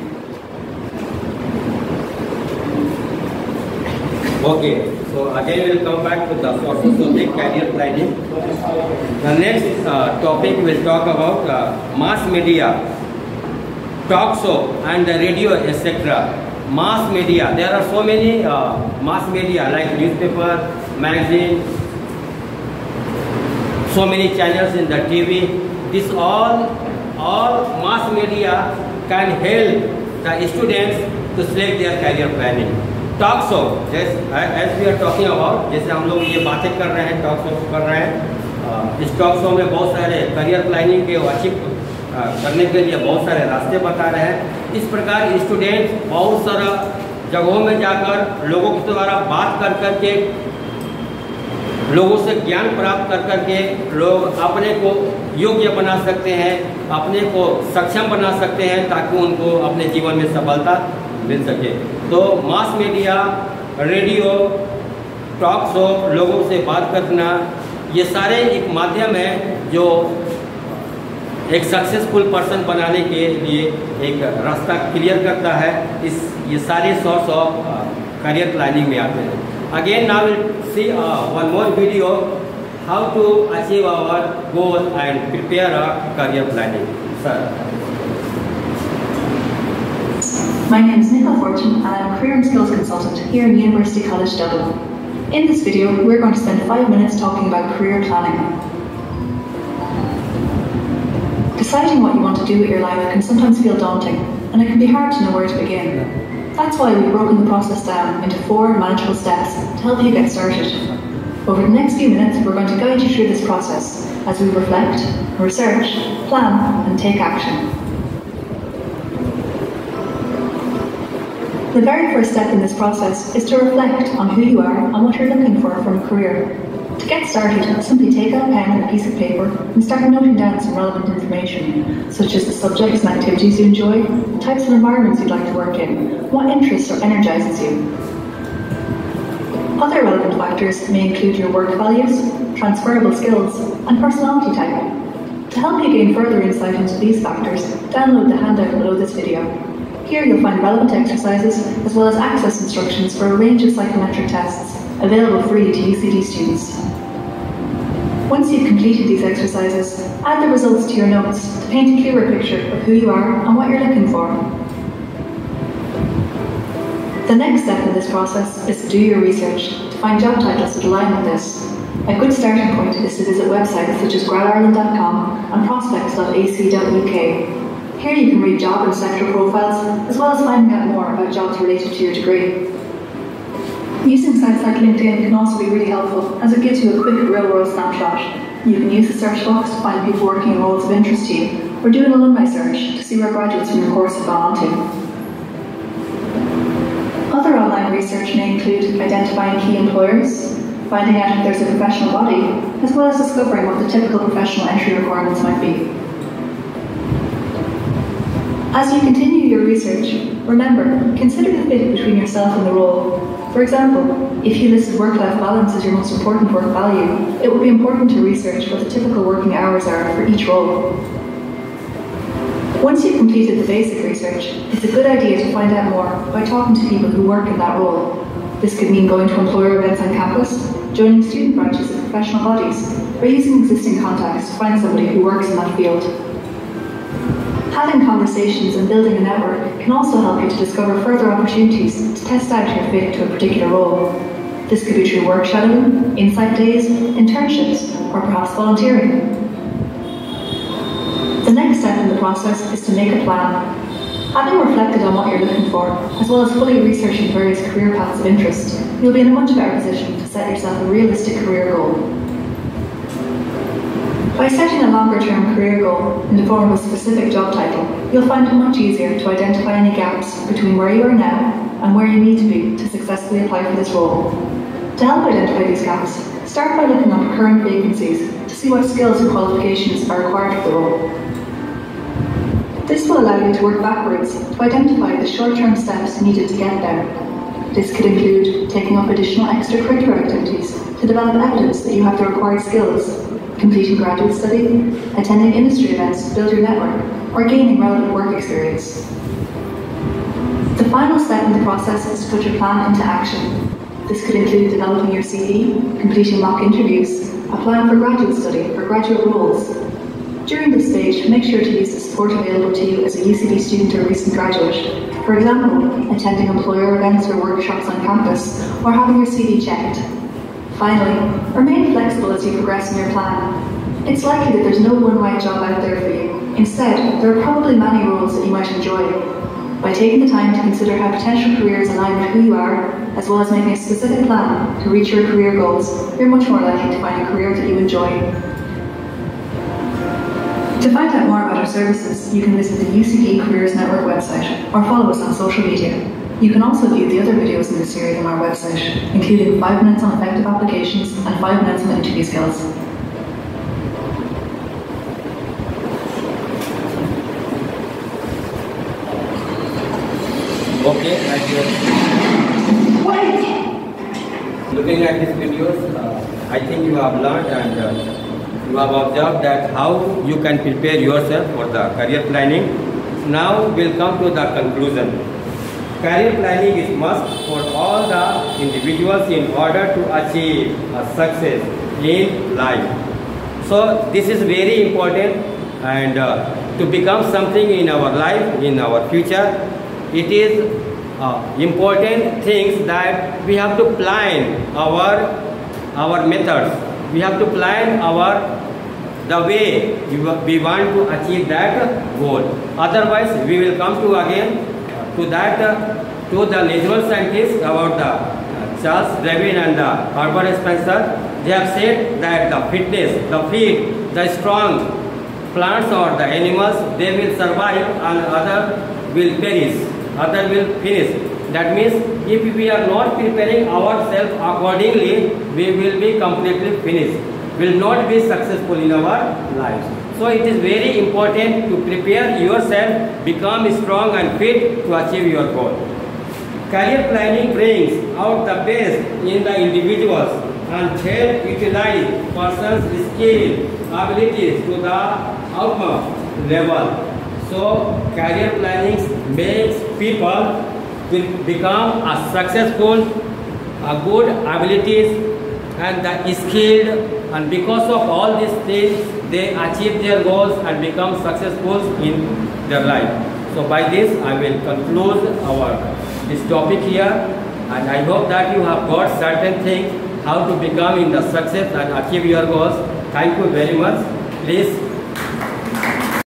[SPEAKER 1] Okay, so again we'll come back to the sources of the career planning. The next uh, topic we'll talk about uh, mass media, talk show and the radio, et cetera. Mass media, there are so many uh, mass media like newspaper, magazine, so many channels in the T V. This all, all mass media can help the students to select their career planning. Talk show जैसे as we are talking about, जैसे हम लोग ये बातें कर रहे हैं, talk show कर रहे हैं, इस टॉक शो में बहुत सारे करियर प्लानिंग के अचीव करने के लिए बहुत सारे रास्ते बता रहे हैं। इस प्रकार स्टूडेंट बहुत सारा जगहों में जाकर लोगों के द्वारा बात कर कर के, लोगों से ज्ञान प्राप्त कर कर के लोग अपने को योग्य बना सकते हैं, अपने को सक्षम बना सकते हैं ताकि उनको अपने जीवन में सफलता मिल सके। तो mass media, radio, talk show, लोगों से बात करना, ये सारे एक माध्यम है जो एक सक्सेसफुल पर्सन बनाने के लिए एक रास्ता क्लियर करता है। इस ये सारे सोर्स ऑफ करियर प्लानिंग में आते हैं। Again now will see one more video how to achieve our goal and prepare a career planning. Sir,
[SPEAKER 5] My name is Nicola Fortune and I am a Career and Skills Consultant here in University College Dublin. In this video, we're going to spend five minutes talking about career planning. Deciding what you want to do with your life can sometimes feel daunting, and it can be hard to know where to begin. That's why we've broken the process down into four manageable steps to help you get started. Over the next few minutes, we're going to guide you through this process as we reflect, research, plan, and take action. The very first step in this process is to reflect on who you are and what you're looking for from a career. To get started, simply take out a pen and a piece of paper and start noting down some relevant information, such as the subjects and activities you enjoy, the types of environments you'd like to work in, what interests or energizes you. Other relevant factors may include your work values, transferable skills, and personality type. To help you gain further insight into these factors, download the handout below this video. Here you'll find relevant exercises as well as access instructions for a range of psychometric tests available free to U C D students. Once you've completed these exercises, add the results to your notes to paint a clearer picture of who you are and what you're looking for. The next step in this process is to do your research to find job titles that align with this. A good starting point is to visit websites such as grad ireland dot com and prospects dot a c dot u k. Here you can read job and sector profiles, as well as finding out more about jobs related to your degree. Using sites like LinkedIn can also be really helpful, as it gives you a quick real-world snapshot. You can use the search box to find people working in roles of interest to you, or do an alumni search to see where graduates from your course have gone on to. Other online research may include identifying key employers, finding out if there's a professional body, as well as discovering what the typical professional entry requirements might be. As you continue your research, remember, consider the fit between yourself and the role. For example, if you listed work-life balance as your most important work value, it would be important to research what the typical working hours are for each role. Once you've completed the basic research, it's a good idea to find out more by talking to people who work in that role. This could mean going to employer events on campus, joining student branches of professional bodies, or using existing contacts to find somebody who works in that field. Having conversations and building a network can also help you to discover further opportunities to test out your fit to a particular role. This could be through work shadowing, insight days, internships, or perhaps volunteering. The next step in the process is to make a plan. Having reflected on what you're looking for, as well as fully researching various career paths of interest, you'll be in a much better position to set yourself a realistic career goal. By setting a longer-term career goal in the form of a specific job title, you'll find it much easier to identify any gaps between where you are now and where you need to be to successfully apply for this role. To help identify these gaps, start by looking up current vacancies to see what skills and qualifications are required for the role. This will allow you to work backwards to identify the short-term steps needed to get there. This could include taking up additional extracurricular activities to develop evidence that you have the required skills, completing graduate study, attending industry events to build your network, or gaining relevant work experience. The final step in the process is to put your plan into action. This could include developing your C V, completing mock interviews, applying for graduate study or graduate roles. During this stage, make sure to use the support available to you as a U C D student or recent graduate. For example, attending employer events or workshops on campus, or having your C V checked. Finally, remain flexible as you progress in your plan. It's likely that there's no one right job out there for you. Instead, there are probably many roles that you might enjoy. By taking the time to consider how potential careers align with who you are, as well as making a specific plan to reach your career goals, you're much more likely to find a career that you enjoy. To find out more about our services, you can visit the U C D Careers Network website or follow us on social media. You can also view the other videos in the series on our website, including five minutes on effective applications and five minutes on interview skills.
[SPEAKER 1] Okay, thank you. Wait! Looking at these videos, uh, I think you have learned and uh, you have observed that how you can prepare yourself for the career planning. Now we'll come to the conclusion. Career planning is must for all the individuals in order to achieve a success in life. So this is very important, and uh, to become something in our life, in our future, it is uh, important things that we have to plan our our methods. We have to plan our the way we, we want to achieve that goal. Otherwise, we will come to again to that uh, to the natural scientists about the uh, Charles Darwin and the Herbert Spencer. They have said that the fitness, the fit, the strong plants or the animals, they will survive and other will perish. Other will finish. That means if we are not preparing ourselves accordingly, we will be completely finished. Will not be successful in our lives. So it is very important to prepare yourself, become strong and fit to achieve your goal. Career planning brings out the best in the individuals and help utilize person's skill, abilities to the outmost level. So career planning makes people will become a successful, a good abilities and the skilled, and because of all these things they achieve their goals and become successful in their life. So by this I will conclude our this topic here, and I hope that you have got certain things how to become in the success and achieve your goals. Thank you very much. Please